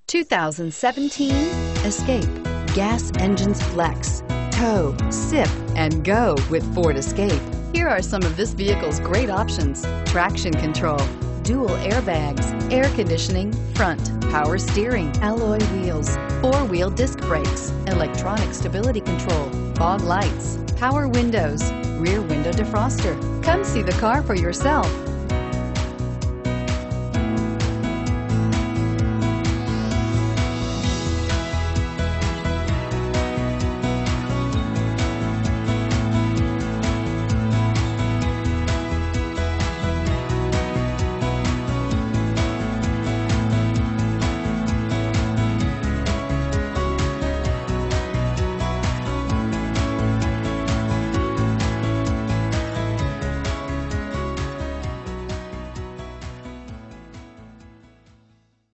2017 Escape. Gas engines flex, tow, sip, and go with Ford Escape. Here are some of this vehicle's great options: traction control, dual airbags, air conditioning, front, power steering, alloy wheels, four-wheel disc brakes, electronic stability control, fog lights, power windows, rear window defroster. Come see the car for yourself.